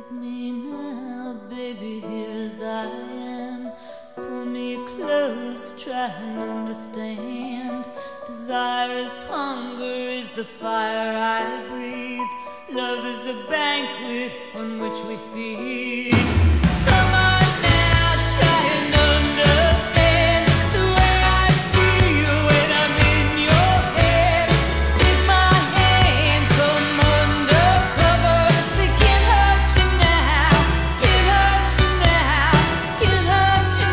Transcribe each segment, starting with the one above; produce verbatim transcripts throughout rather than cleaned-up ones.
Take me now, baby, here as I am. Pull me close, try and understand. Desire is hunger, is the fire I breathe. Love is a banquet on which we feed. Come on now, try and understand the way I feel when I'm in your head. Take my hand from undercover. They can't hurt you now, can't hurt you now, can't hurt you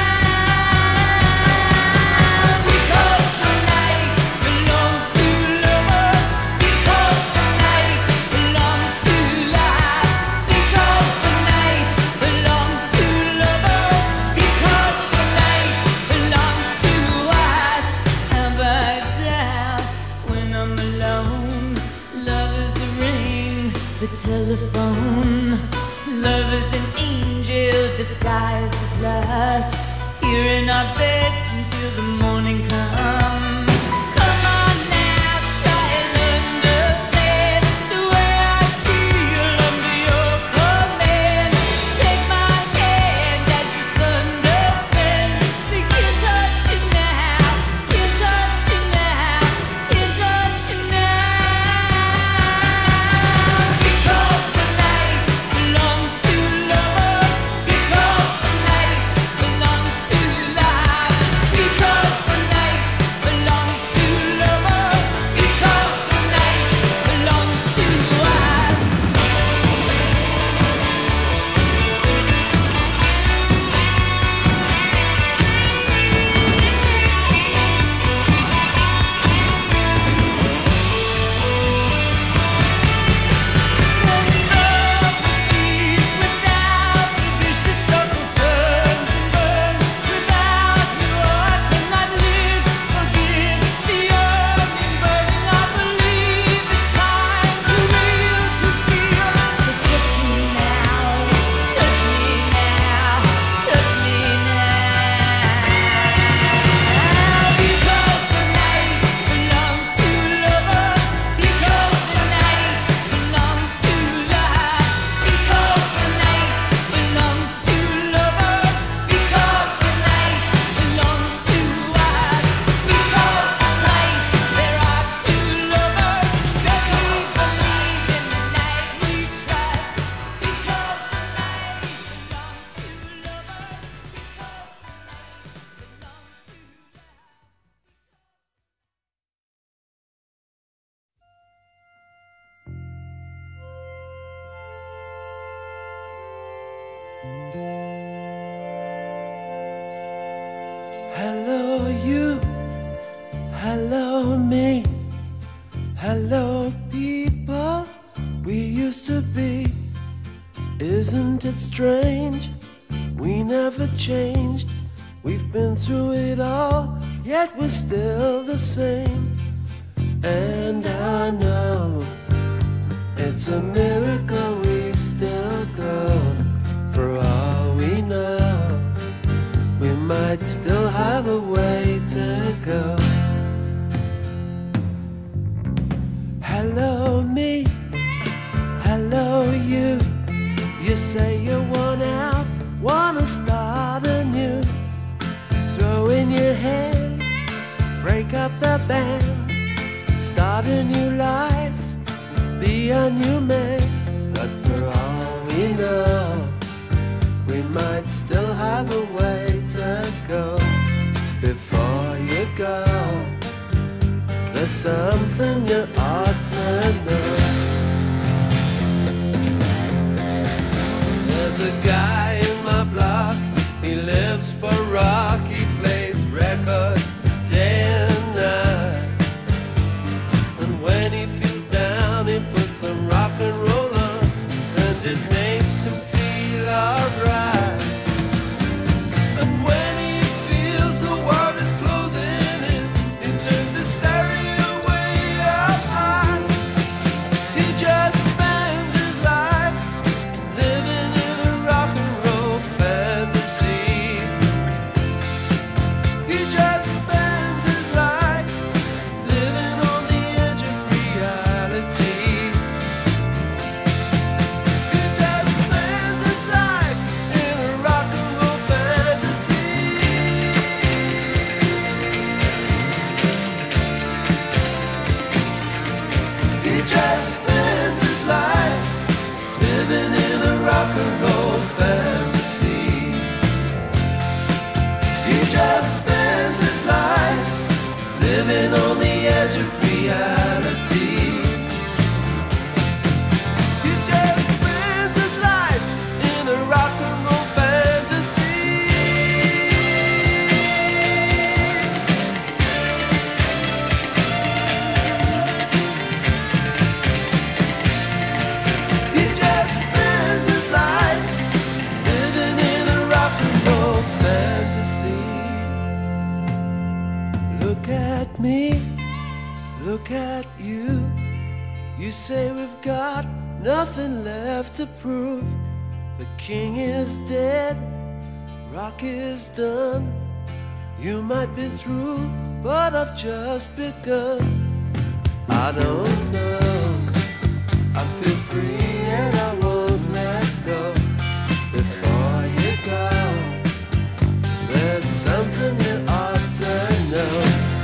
now. Because the night belongs to lovers. Because the night belongs to life. Because the night belongs to lovers. Because the night belongs to us. Have I doubt when I'm alone? Love is a ring, the telephone. Love is an angel disguised as lust. Here in our bed until the morning comes. Come on now, try and understand the way I feel under your command. Take my hand as the sun descends. They can't touch you now, can't touch you now, can't touch you now. Because the night belongs to lovers. Because the night belongs to life. Because the night belongs to lovers. Because the night belongs to us. Without the vicious circle turns and burns. Without you I cannot live. Forgive the yearning burning. I believe it's time to real to feel. So touch me now, touch me now, touch me now. Because the night belongs to lovers. Because the night belongs to life. Because the night belongs to lovers. Because the night belongs to us. Because tonight there are two lovers. That we believe in the night we trust. Because the night belongs to lovers. Because the night belongs to Hello you, hello me, hello people we used to be. Isn't it strange? We never changed. We've been through it all, yet we're still the same. And I know it's a miracle we still go. For all we know, we might still have a way to go. Hello me, hello you. You say you want out, wanna start anew. Throw in your hand, break up the band, start a new life, be a new man. But for all we know, we might still have a way to go. Before you go, there's something you ought to know. There's a guy in my block, he lives for rock, he plays records day and night. And when he feels down, he puts some rock and roll on, and it makes him feel alright. And when he feels the world is closing in, he turns the stereo way up high. He just spends his life living in a rock and roll fantasy. say we've got nothing left to prove. The king is dead, rock is done. You might be through, but I've just begun. I don't know, I feel free and I won't let go. Before you go, there's something you ought to know.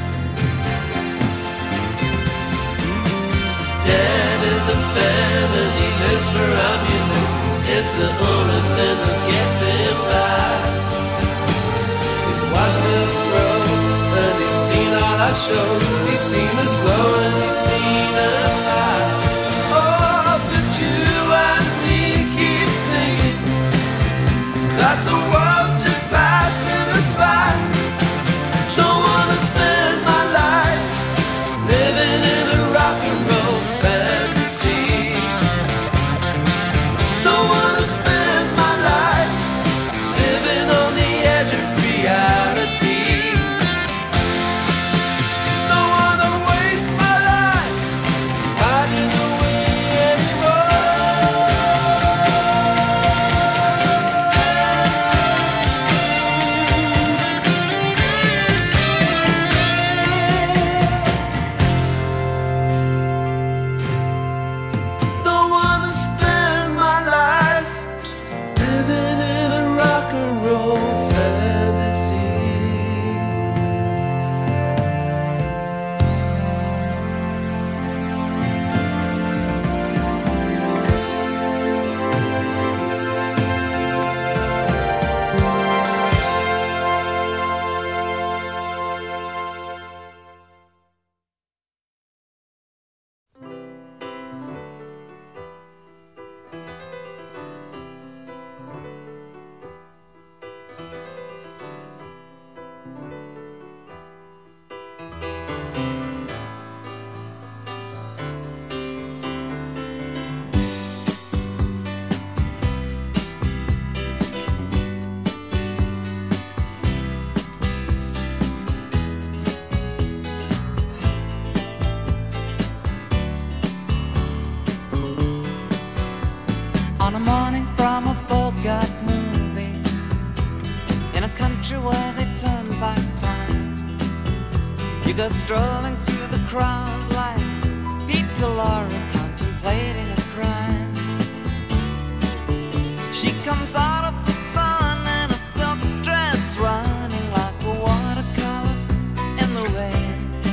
Dad is a fan and he lives for our music. It's the only thing that gets him by. He's watched us grow and he's seen all our shows. He's seen us low and he's seen us high. Oh, but you and me keep thinking that the world's just passing us by. Don't wanna spend my life living in a rock and roll fantasy. Don't wanna spend my life living on the edge of reality. Don't wanna waste my life hiding away anymore. Don't wanna spend my life living in a rock and roll fantasy. On a morning from a Bogart movie, in a country where they turn back time, you go strolling through the crowd like Peter Lorre contemplating a crime. She comes out of the sun in a silk dress, running like a watercolor in the rain.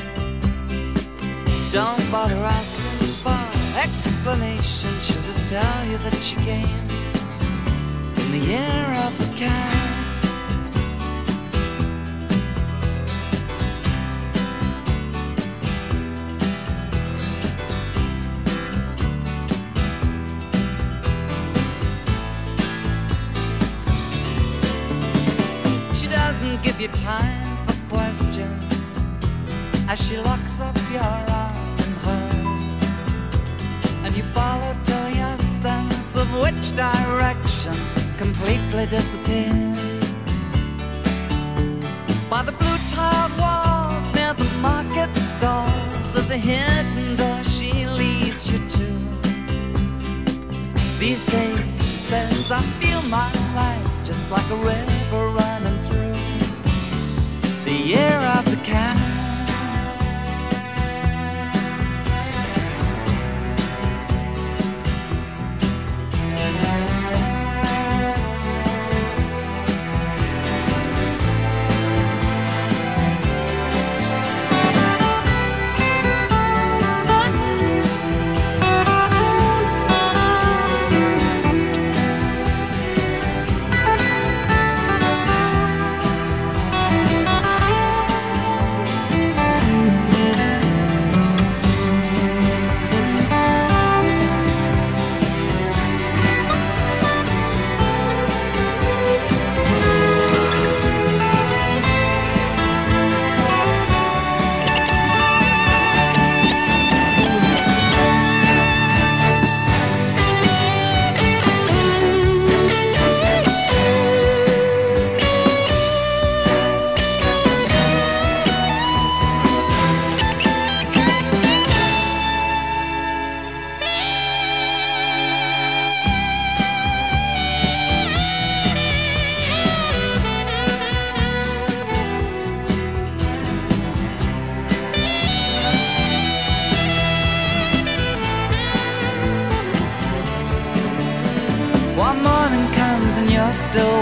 Don't bother asking for explanation, she'll just tell you that she came in the year of the cat. She doesn't give you time for questions as she locks up your arm in hers, and you follow till your sense of which direction completely disappears. By the blue tiled walls near the market stalls, there's a hidden door she leads you to. These days, she says, I feel my life just like a river running through the year of the cat.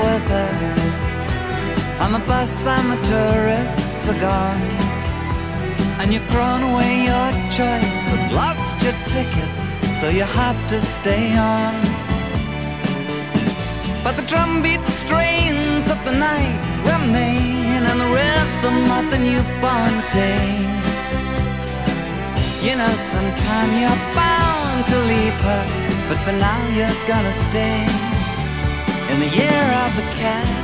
with her. On the bus and the tourists are gone, and you've thrown away your choice and lost your ticket, so you have to stay on. But the drumbeat strains of the night remain, and the rhythm of the newborn day. You know, sometime you're bound to leave her, but for now you're gonna stay in the year of the cat.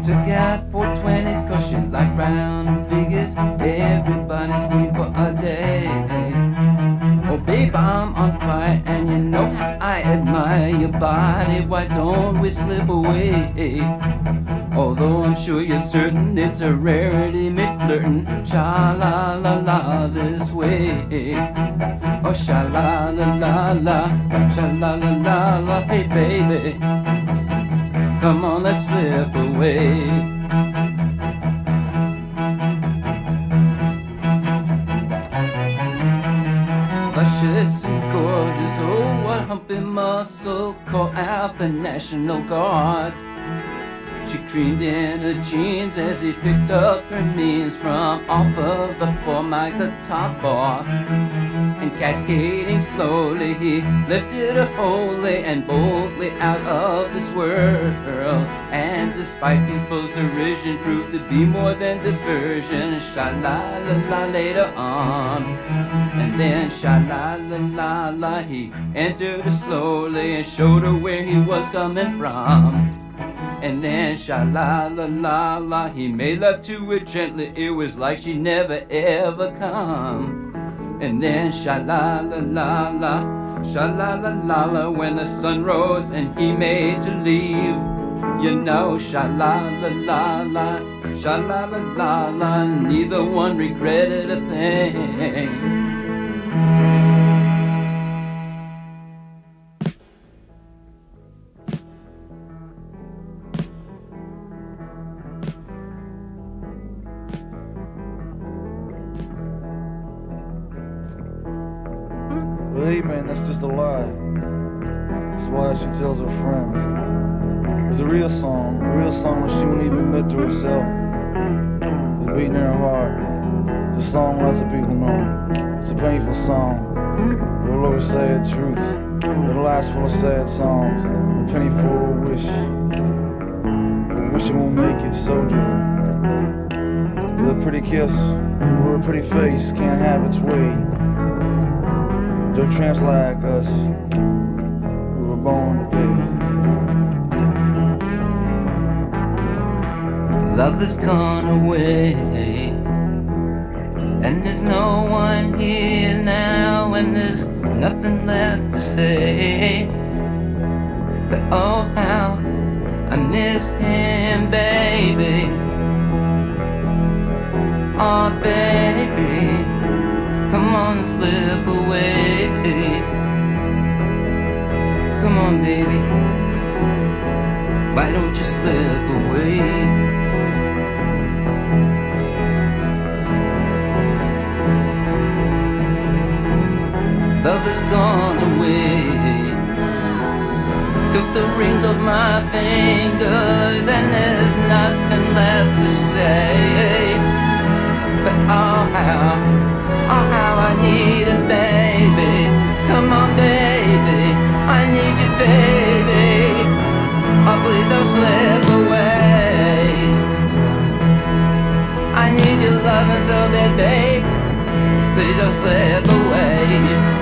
took out four twenties cause she liked round figures. Everybody's free for a day. Oh babe, I'm on fire and you know I admire your body. Why don't we slip away? Although I'm sure you're certain it's a rarity, me flirting sha-la-la-la this way. Oh sha-la-la-la-la, sha-la-la-la-la, hey baby, come on, let's slip away. Luscious and gorgeous, oh what humpy muscle, call out the National Guard. She creamed in her jeans as he picked up her knees from off of the formic, the top bar. And cascading slowly, he lifted her wholly and boldly out of this world. And despite people's derision, proved to be more than diversion. Sha-la-la-la later on. And then sha-la-la-la-la, he entered her slowly and showed her where he was coming from. And then sha-la-la-la-la, he made love to her gently. It was like she never ever come. And then sha-la-la-la-la, sha-la-la-la-la, when the sun rose and he made to leave. You know, sha-la-la-la-la, sha-la-la-la-la, neither one regretted a thing. Hey man, that's just a lie. That's why she tells her friends. It's a real song, a real song when she wouldn't even admit to herself. It's beating in her heart. It's a song lots of people know. It's a painful song. It'll always say the truth. It'll last full of sad songs. A penny for a wish. A wish it won't make it, soldier. With a pretty kiss or a pretty face can't have its way. They're tramps like us, we were born to pay. Love has gone away, and there's no one here now, and there's nothing left to say. But oh how I miss him, baby. Oh baby, come on and slip away. Come on, baby, why don't you slip away? Love has gone away. Took the rings off my fingers and there's nothing left to say. But oh how, oh how I need it, baby. Come on, baby, I need you, baby. Oh, please don't slip away. I need your loving so bad, babe. Please don't slip away.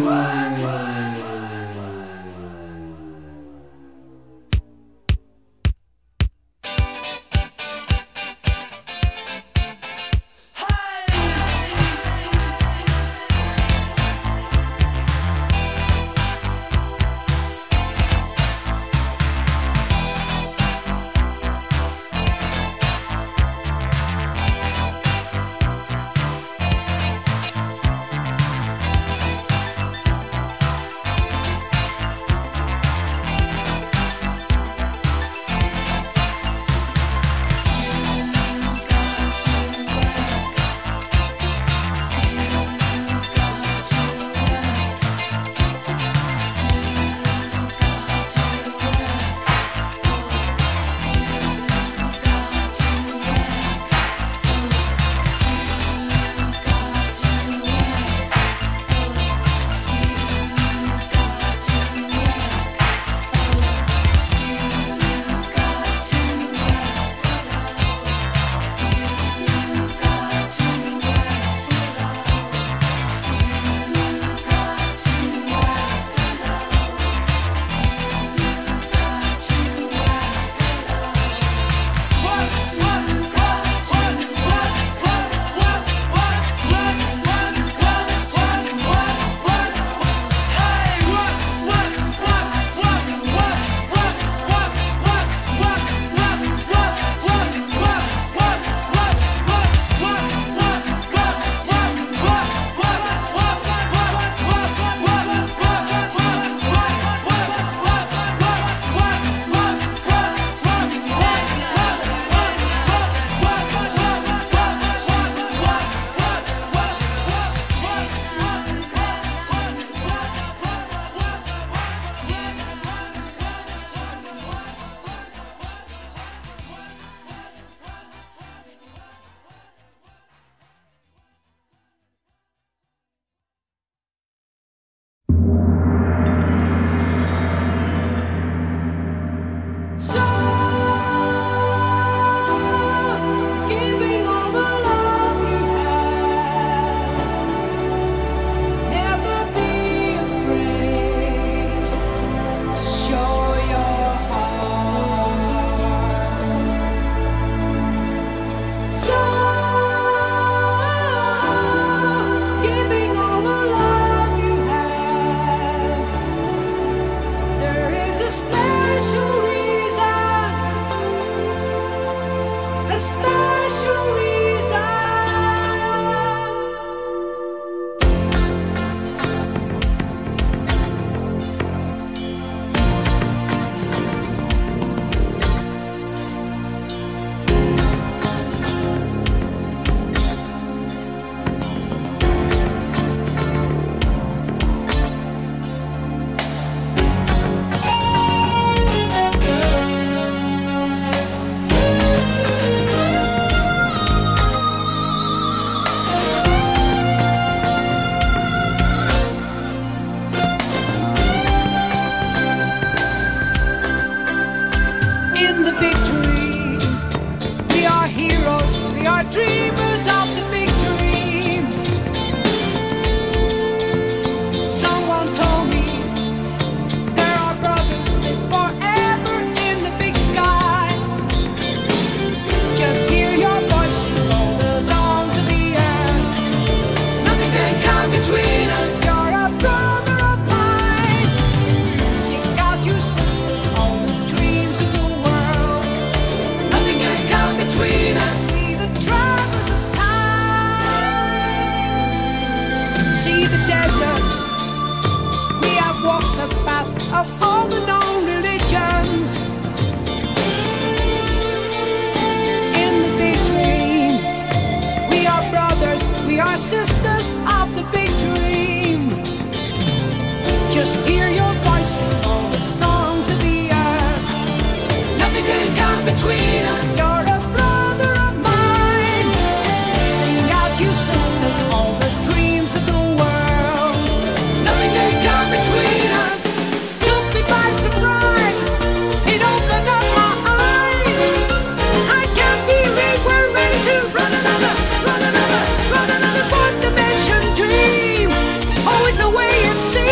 Always the way it seems.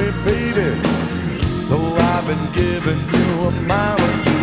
me, baby, though I've been giving you a mile or two.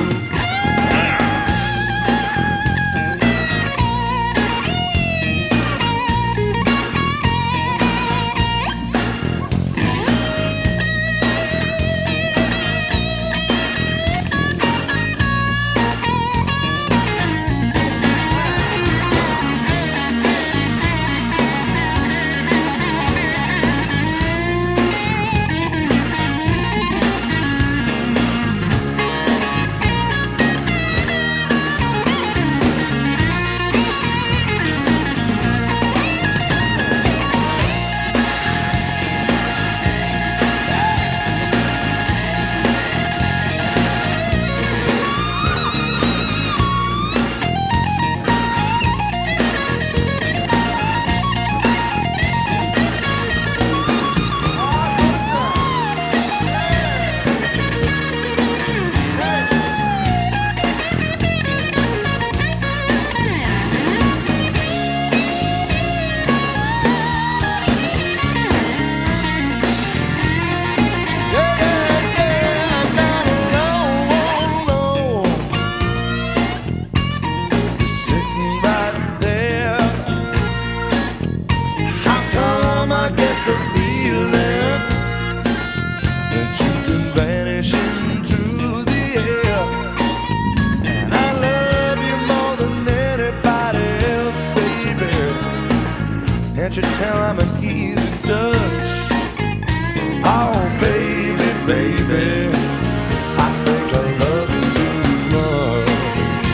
Can't you tell I'm an easy touch? Oh, baby, baby, I think I love you too much.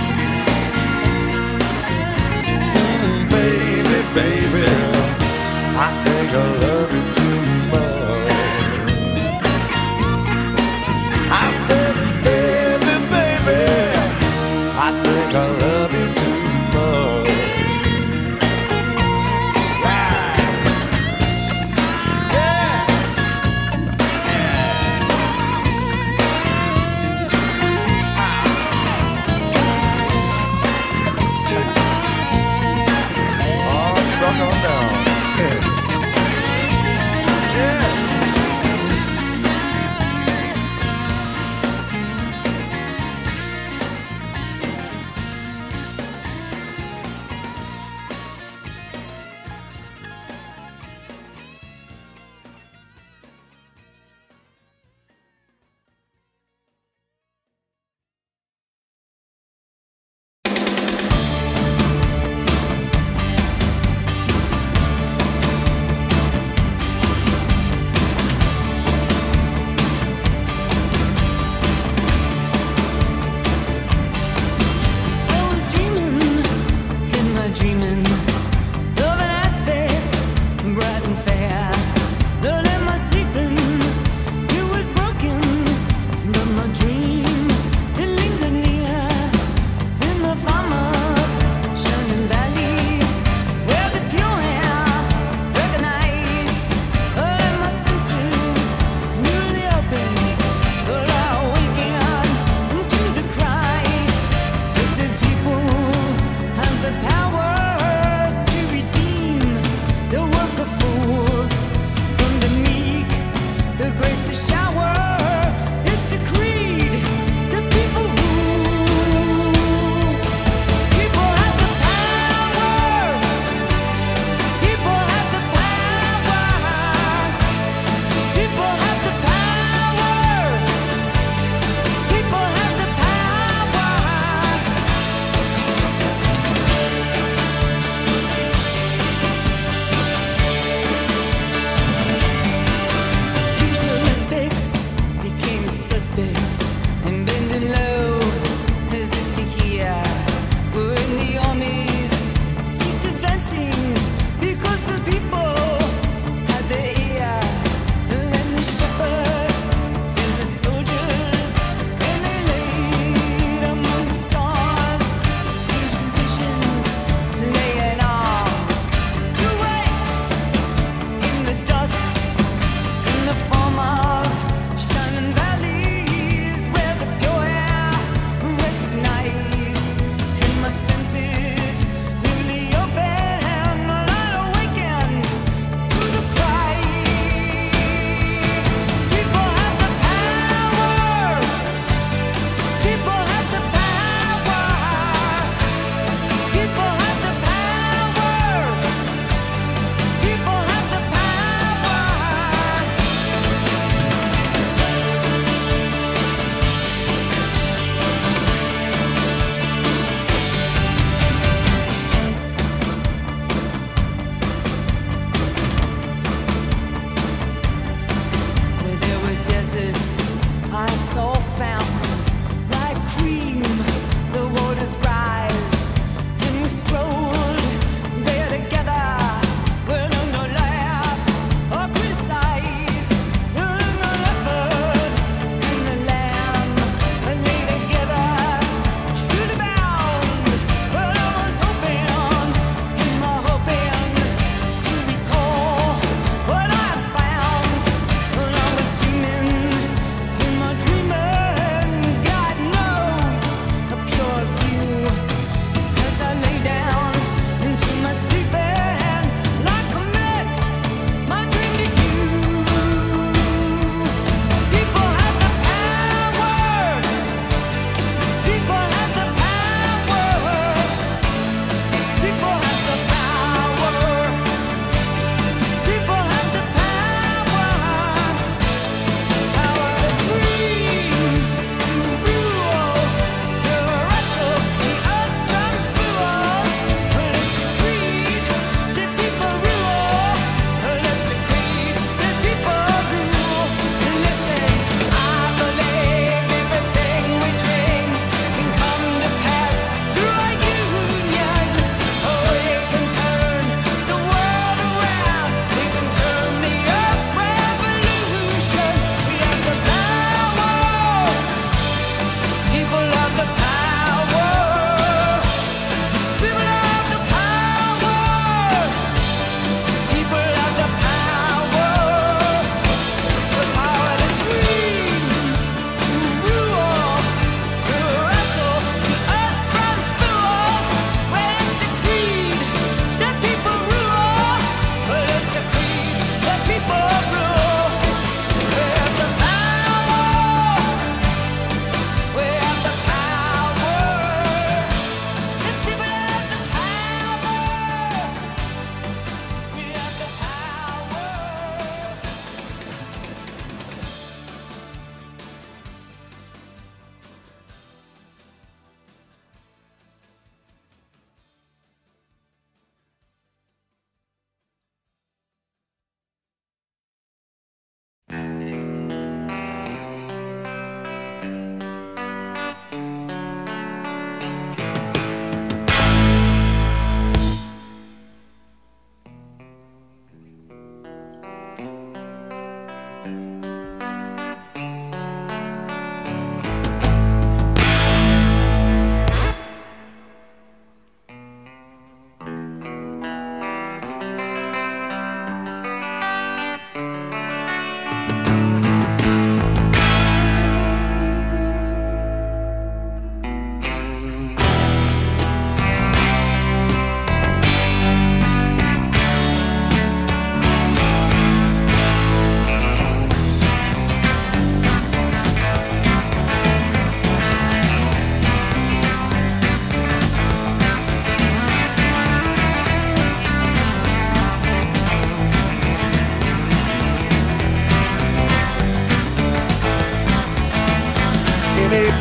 Mm, baby, baby, I think I love you too much. I said, baby, baby, I think I love you too much. Truck on down. Yeah.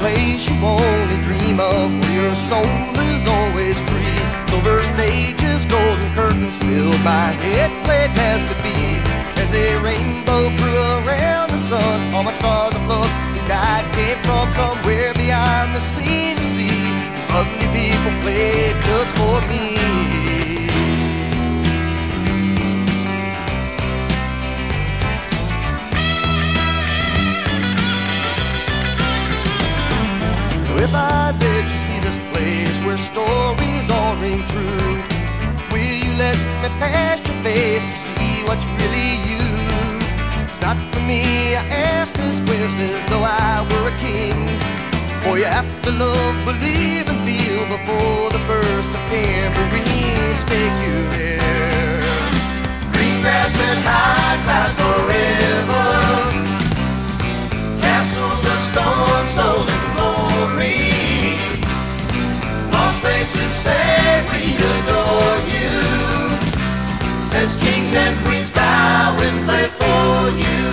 place you only dream of, where your soul is always free. Silver stages, golden curtains filled my head, played as could be. As a rainbow grew around the sun, all my stars of love who died came from somewhere beyond the sea to see. These lovely people played just for me. If I let you see this place where stories all ring true, will you let me past your face to see what's really you? It's not for me, I ask this question as though I were a king. For you have to love, believe and feel before the burst of tambourines take you there. Green grass and high clouds forever, castles of stone sold in glory. Lost faces say we adore you, as kings and queens bow and play for you.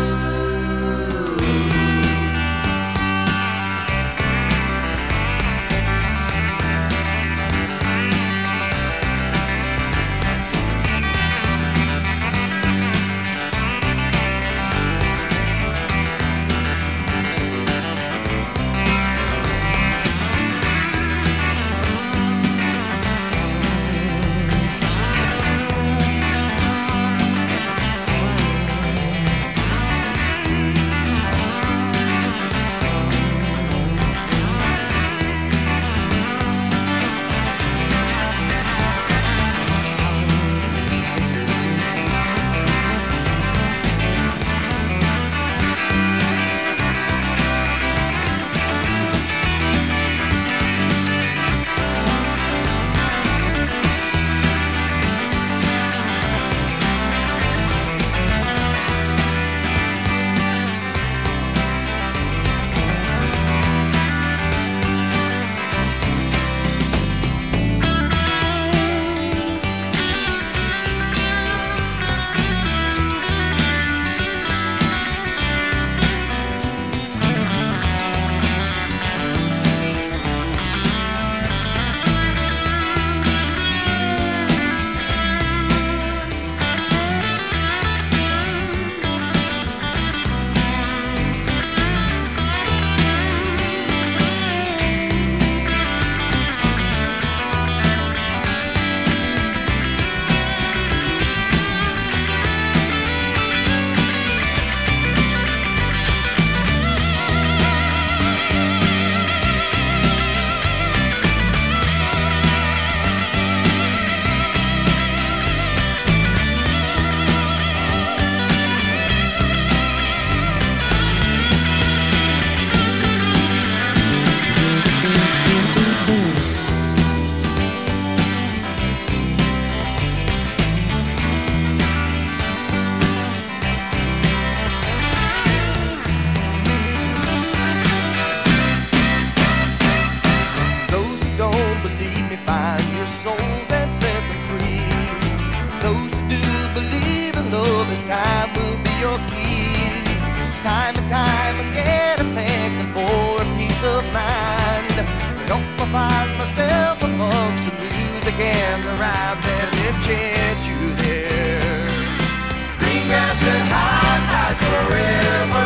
And the rhyme that enchants you there. Green grass and high tides forever,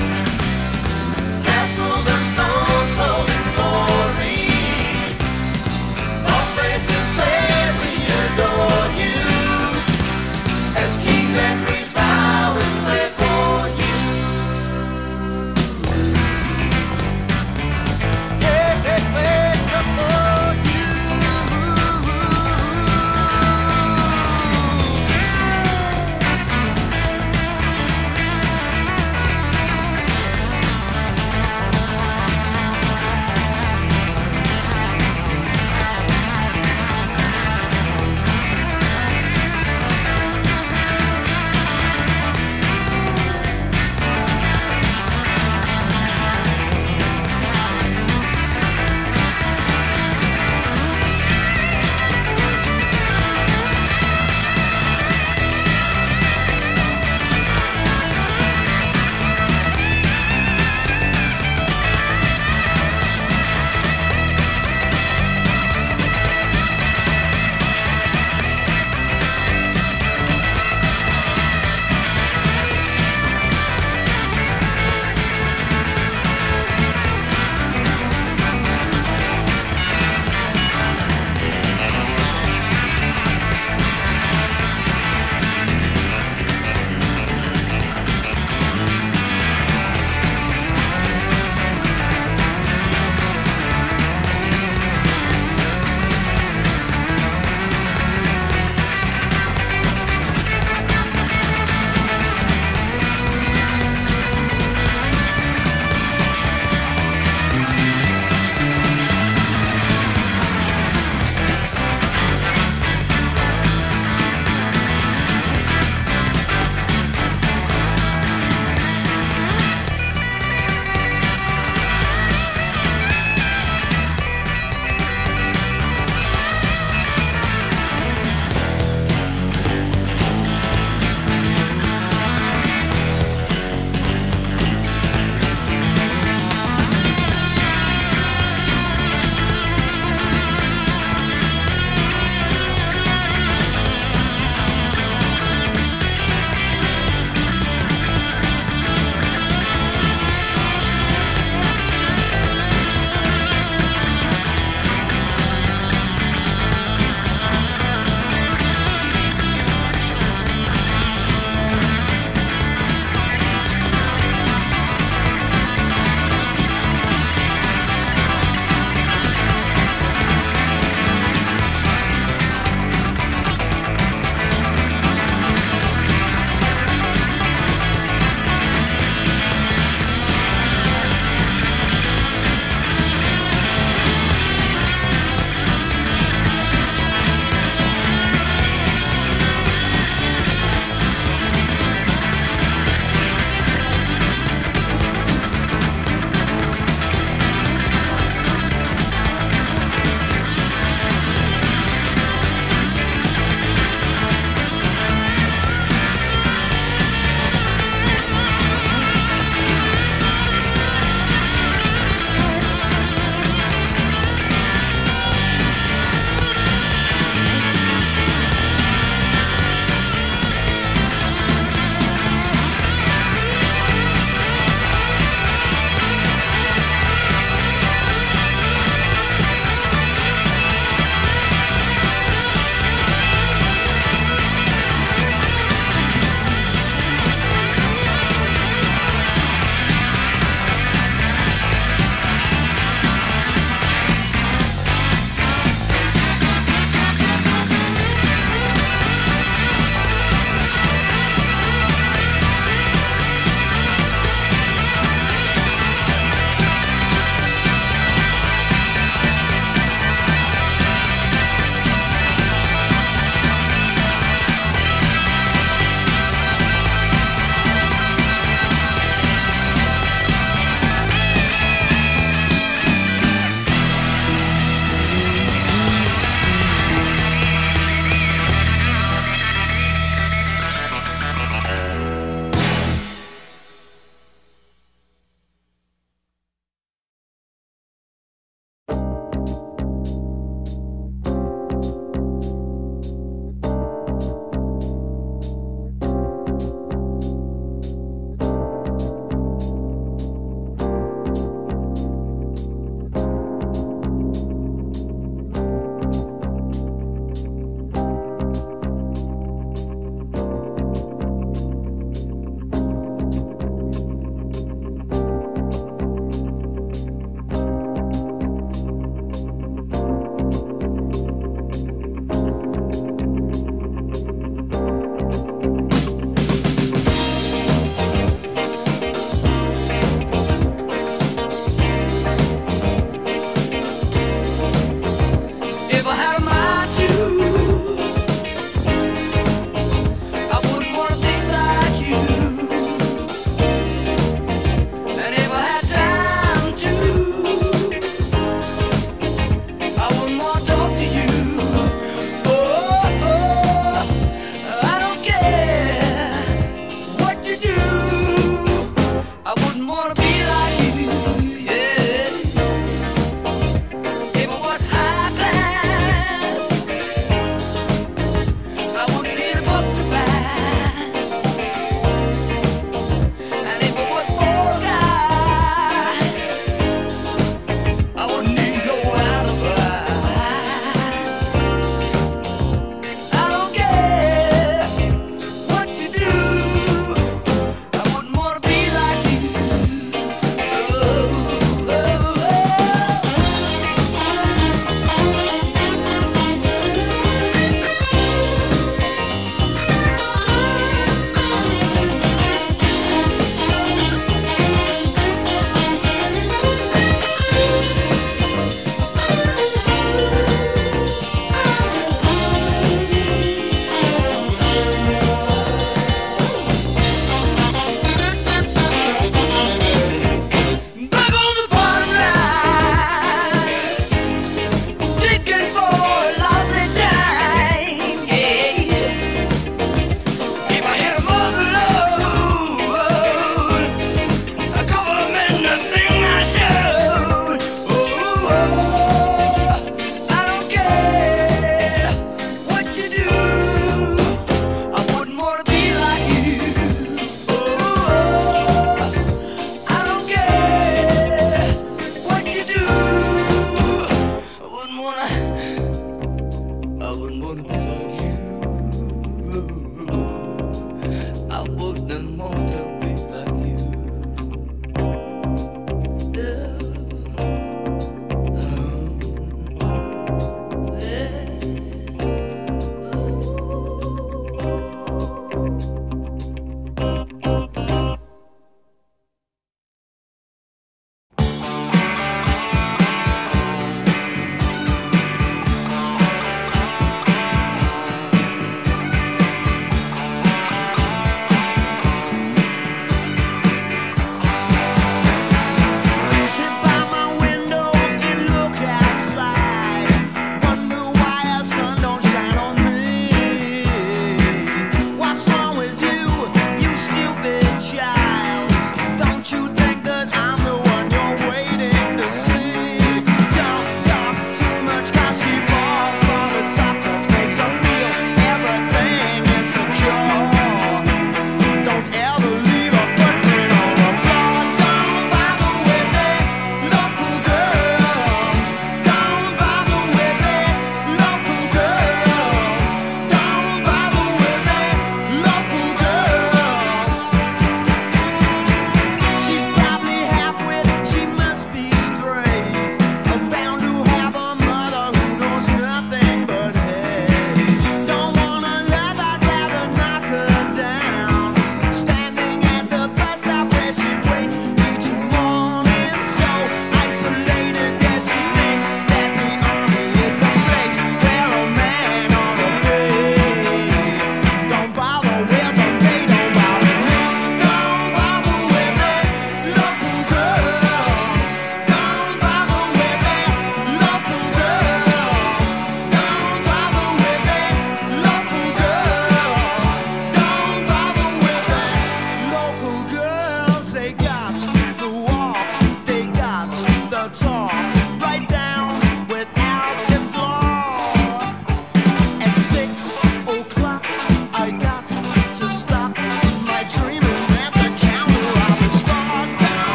castles and stone sold in glory. Lost faces say we adore you, as kings and queens bow and play for you. Yeah, they play just for you.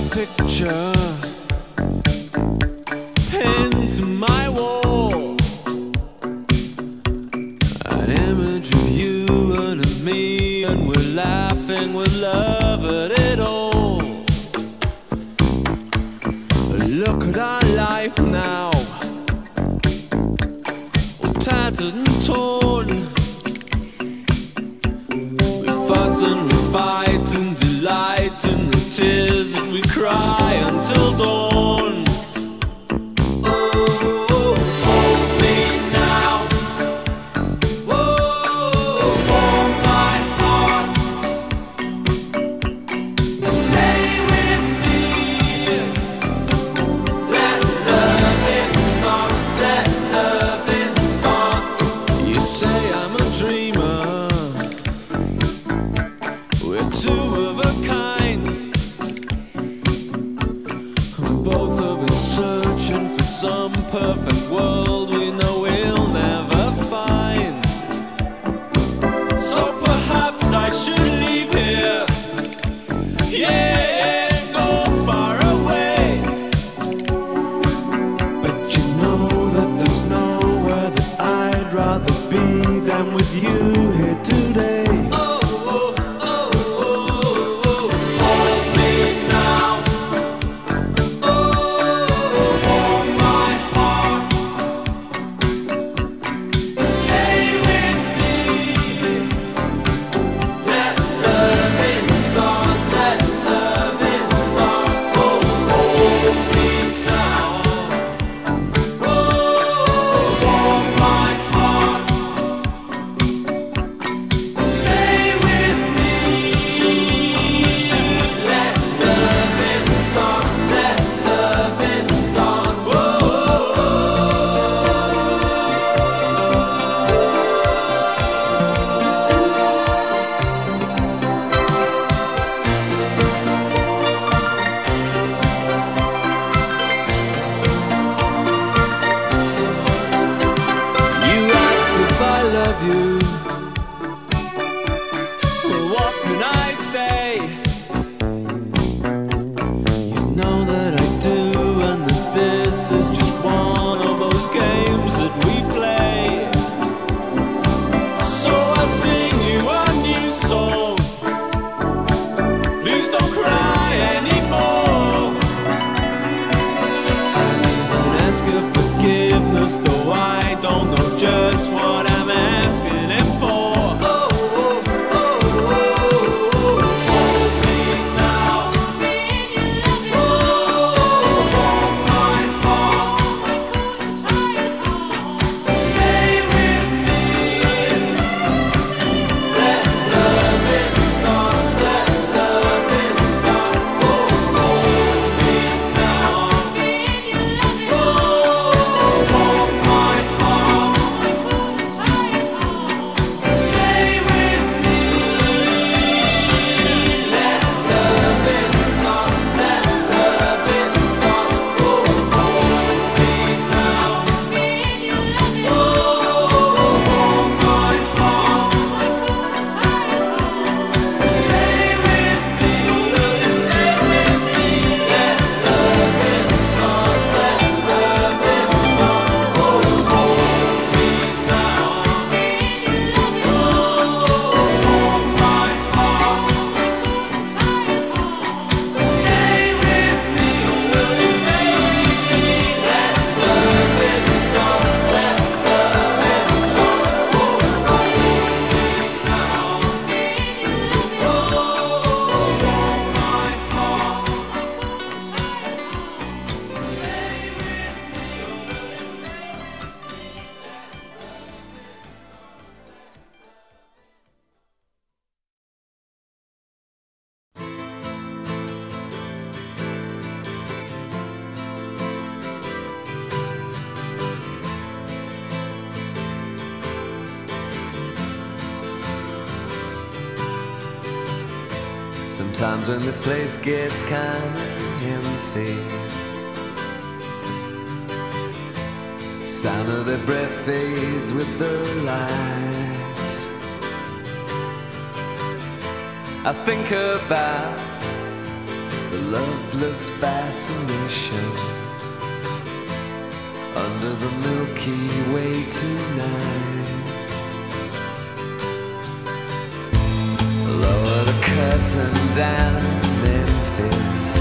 picture pinned to my wall, an image of you and of me, and we're laughing with love at it all. Look at our life now, all tattered and torn. We fuss and we fight and delight in the tears that we cry until dawn. Oh, hold me now. Oh, warm my heart. Stay with me. Let loving start. Let loving start. You say I'm a dreamer. We're two of a kind. Both of us searching for some perfect world we know we'll never find. So perhaps I should leave here, yeah, go far away. But you know that there's nowhere that I'd rather be than with you here today. Though I don't know just what I'm asking him for. Oh, oh, oh, oh, oh. Hold me now. Oh, warm my heart. Stay with me. Let loving start. Let loving start. Oh, hold me now. Oh, sometimes when this place gets kinda empty, sound of their breath fades with the light. I think about the loveless fascination under the Milky Way tonight. Lower the curtain down in Memphis.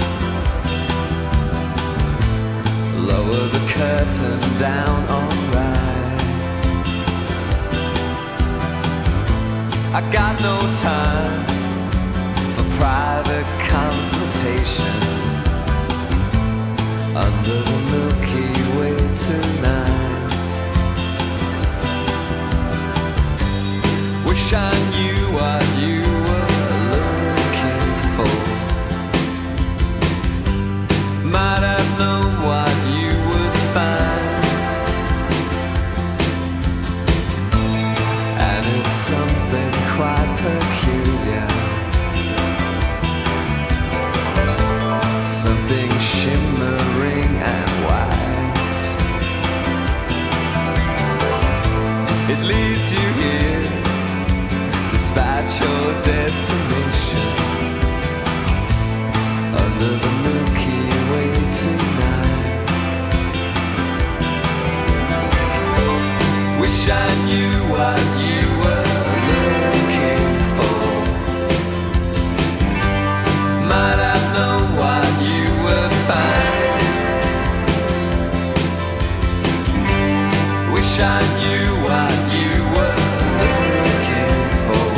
Lower the curtain down, alright. I got no time for private consultation under the Milky Way tonight. Wish I knew what you were looking for. Might have known what you would find. And it's something quite peculiar, something shimmering and white. It leads you here, despite your destination, under the Milky Way tonight. Wish I knew what you were looking for. Might have known what you would find. Wish I knew what you were looking for.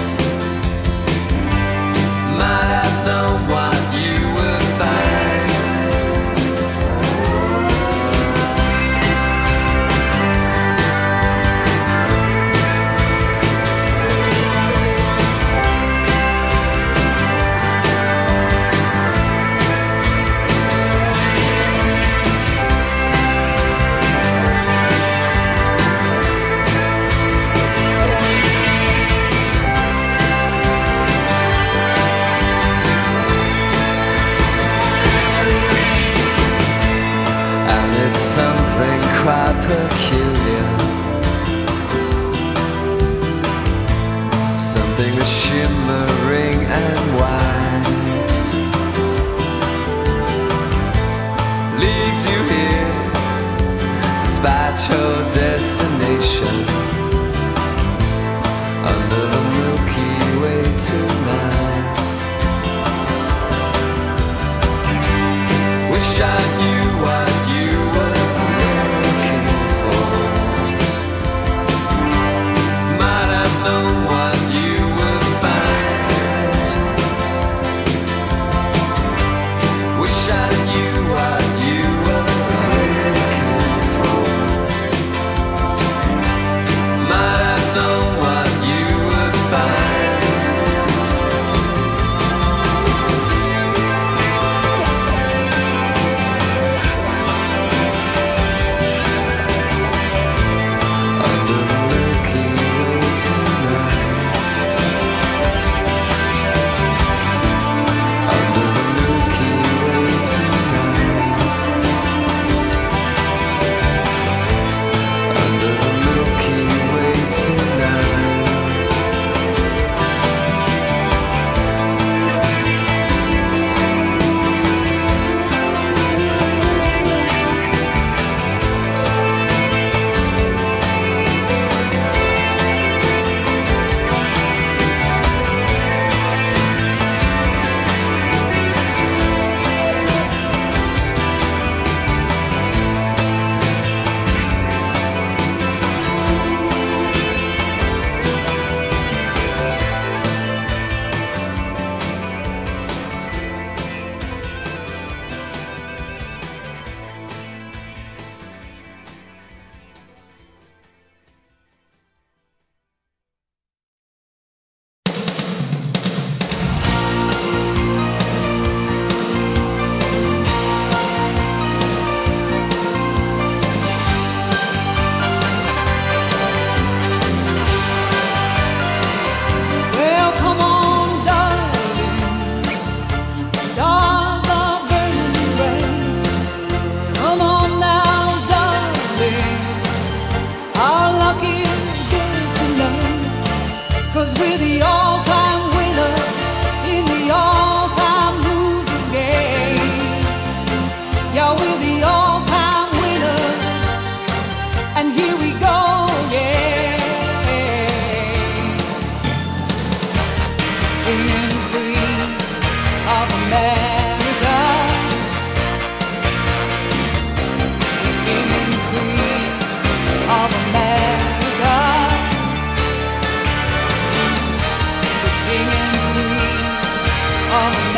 Might have known what you would find. It's something quite peculiar, something that's shimmering and white. Leads you here, despite your destination, under the Milky Way tonight. Wish I knew what you were looking for. Might have known what you would find. Wish I knew what you were looking for. Might have known what you would find. Cause we're the all-time winners in the all-time losers on the